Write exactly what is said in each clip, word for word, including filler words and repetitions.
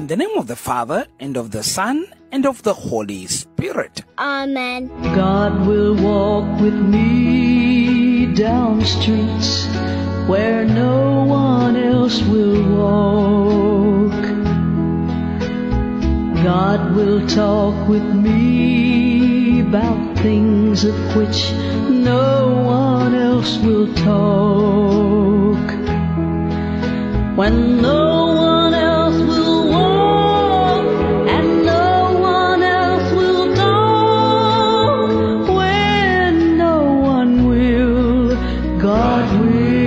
In the name of the Father, and of the Son, and of the Holy Spirit. Amen. God will walk with me down streets where no one else will walk. God will talk with me about things of which no one else will talk. When no one else will walk and no one else will talk, when no one will, God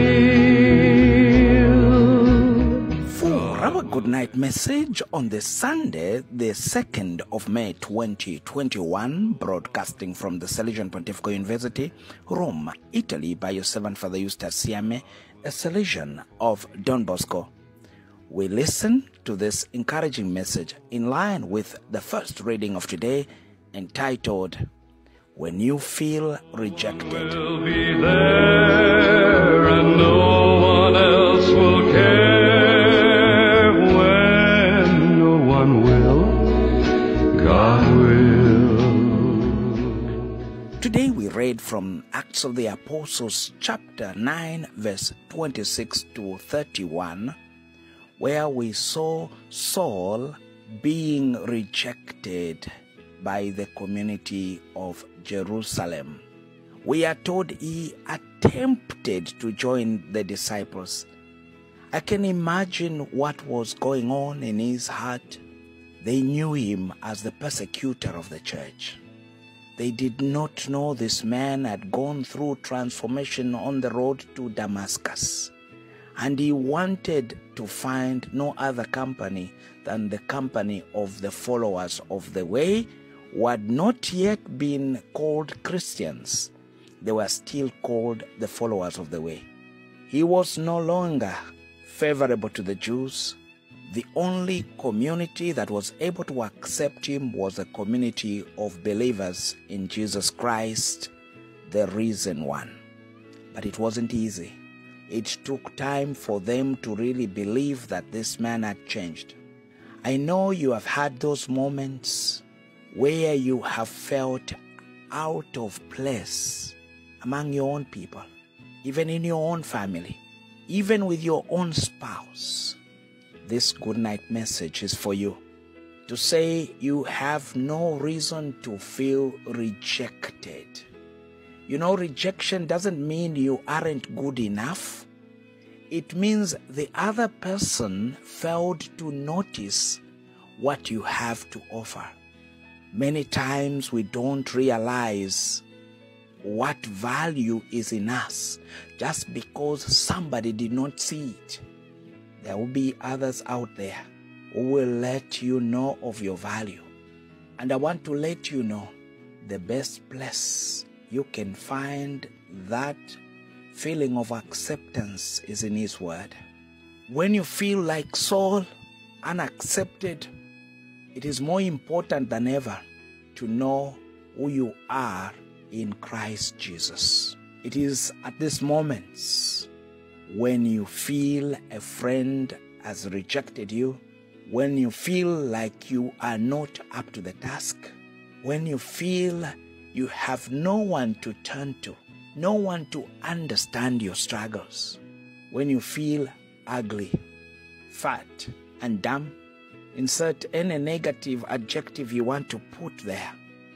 will. For our Goodnight message on the Sunday, the second of May twenty twenty-one, broadcasting from the Salesian Pontifical University, Rome, Italy, by your servant Father Eustace Siame, a Salesian of Don Bosco. We listen to this encouraging message in line with the first reading of today, entitled, When You Feel Rejected. Will be there and no one else will care. When no one will, God will. Today we read from Acts of the Apostles chapter nine verse twenty-six to thirty-one, where we saw Saul being rejected by the community of Jerusalem. We are told he attempted to join the disciples. I can imagine what was going on in his heart. They knew him as the persecutor of the church. They did not know this man had gone through transformation on the road to Damascus. And he wanted to find no other company than the company of the followers of the way, who had not yet been called Christians. They were still called the followers of the way. He was no longer favorable to the Jews. The only community that was able to accept him was a community of believers in Jesus Christ, the risen one. But it wasn't easy. It took time for them to really believe that this man had changed. I know you have had those moments where you have felt out of place among your own people, even in your own family, even with your own spouse. This good night message is for you, to say you have no reason to feel rejected. You know, rejection doesn't mean you aren't good enough. It means the other person failed to notice what you have to offer. Many times we don't realize what value is in us just because somebody did not see it. There will be others out there who will let you know of your value. And I want to let you know the best place you can find that feeling of acceptance is in His Word. When you feel like Saul, unaccepted, it is more important than ever to know who you are in Christ Jesus. It is at these moments when you feel a friend has rejected you, when you feel like you are not up to the task, when you feel you have no one to turn to, no one to understand your struggles, when you feel ugly, fat, and dumb. Insert any negative adjective you want to put there.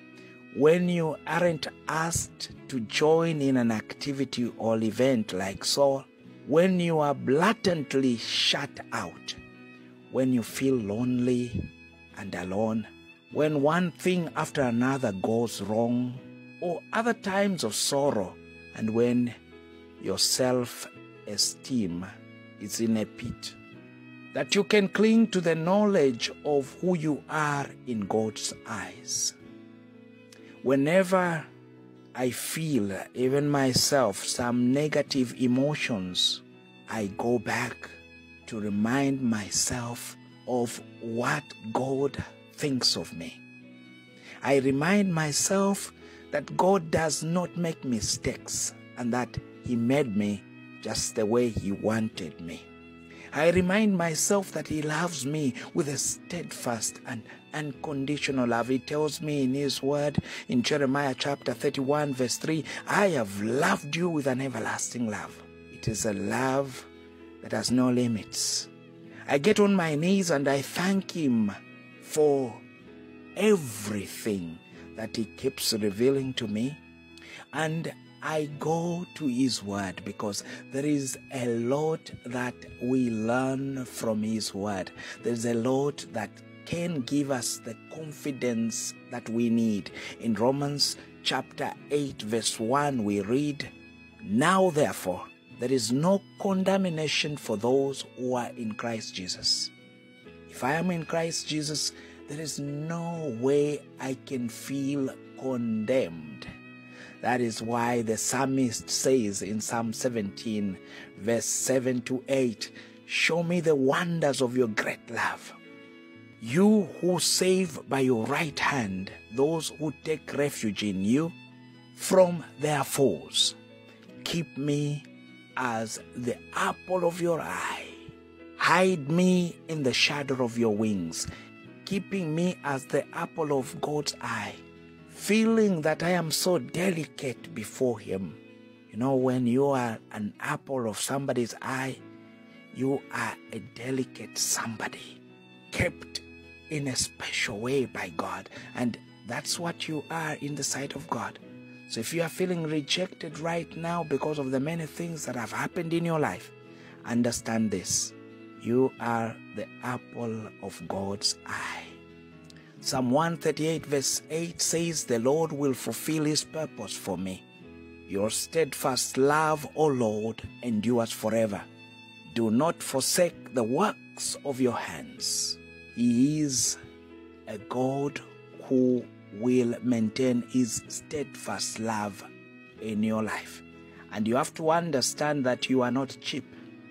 When you aren't asked to join in an activity or event like Saul, when you are blatantly shut out, when you feel lonely and alone, when one thing after another goes wrong, or other times of sorrow, and when your self-esteem is in a pit, that you can cling to the knowledge of who you are in God's eyes. Whenever I feel, even myself, some negative emotions, I go back to remind myself of what God thinks of me. I remind myself that God does not make mistakes and that He made me just the way He wanted me. I remind myself that he loves me with a steadfast and unconditional love. He tells me in his word in Jeremiah chapter thirty-one verse three, I have loved you with an everlasting love. It is a love that has no limits. I get on my knees and I thank him for everything that he keeps revealing to me. And I go to his word because there is a lot that we learn from his word. There's a lot that can give us the confidence that we need. In Romans chapter eight verse one we read, now therefore there is no condemnation for those who are in Christ Jesus. If I am in Christ Jesus, there is no way I can feel condemned. That is why the psalmist says in Psalm seventeen, verse seven to eight, show me the wonders of your great love. You who save by your right hand those who take refuge in you from their foes. Keep me as the apple of your eye. Hide me in the shadow of your wings, keeping me as the apple of God's eye. Feeling that I am so delicate before him. You know, when you are an apple of somebody's eye, you are a delicate somebody, kept in a special way by God. And that's what you are in the sight of God. So if you are feeling rejected right now because of the many things that have happened in your life, understand this. You are the apple of God's eye. Psalm one thirty-eight verse eight says, the Lord will fulfill his purpose for me. Your steadfast love, O Lord, endures forever. Do not forsake the works of your hands. He is a God who will maintain his steadfast love in your life. And you have to understand that you are not cheap.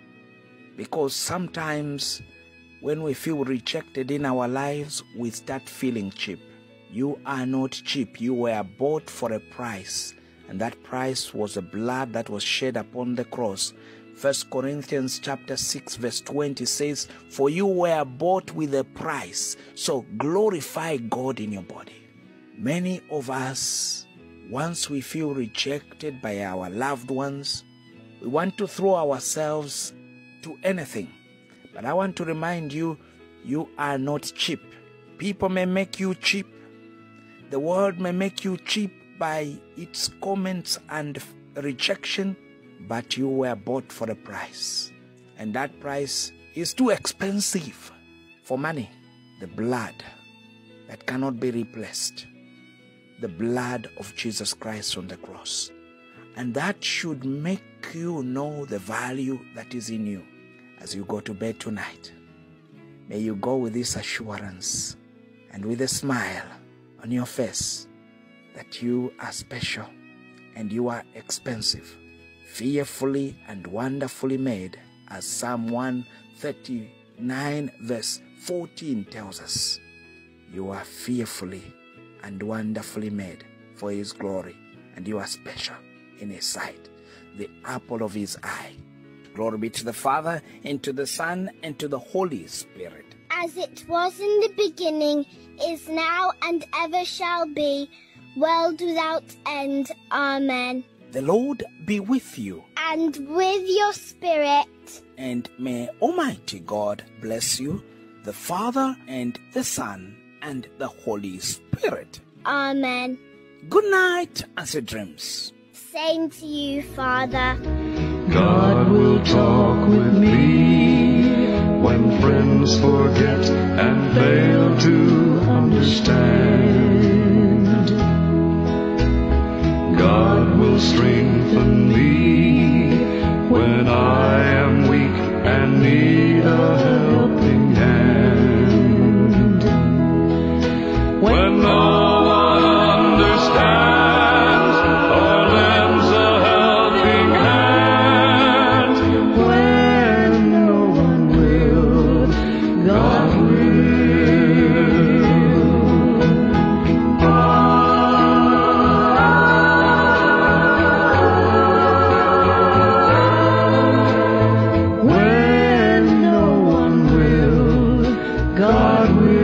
Because sometimes when we feel rejected in our lives, we start feeling cheap. You are not cheap. You were bought for a price. And that price was the blood that was shed upon the cross. First Corinthians chapter six verse twenty says, for you were bought with a price. So glorify God in your body. Many of us, once we feel rejected by our loved ones, we want to throw ourselves to anything. But I want to remind you, you are not cheap. People may make you cheap. The world may make you cheap by its comments and rejection, but you were bought for a price. And that price is too expensive for money. The blood that cannot be replaced. The blood of Jesus Christ on the cross. And that should make you know the value that is in you. As you go to bed tonight, may you go with this assurance and with a smile on your face that you are special and you are expensive, fearfully and wonderfully made, as Psalm one thirty-nine verse fourteen tells us. You are fearfully and wonderfully made for his glory, and you are special in his sight, the apple of his eye. Glory be to the Father, and to the Son, and to the Holy Spirit. As it was in the beginning, is now, and ever shall be, world without end. Amen. The Lord be with you. And with your spirit. And may Almighty God bless you, the Father, and the Son, and the Holy Spirit. Amen. Good night, and sweet dreams. Same to you, Father. God will talk with me when friends forget and fail to understand. God will strengthen me when I am weak and need a helping hand. When no one understands or lends a helping hand, when no one will, God will. When no God will.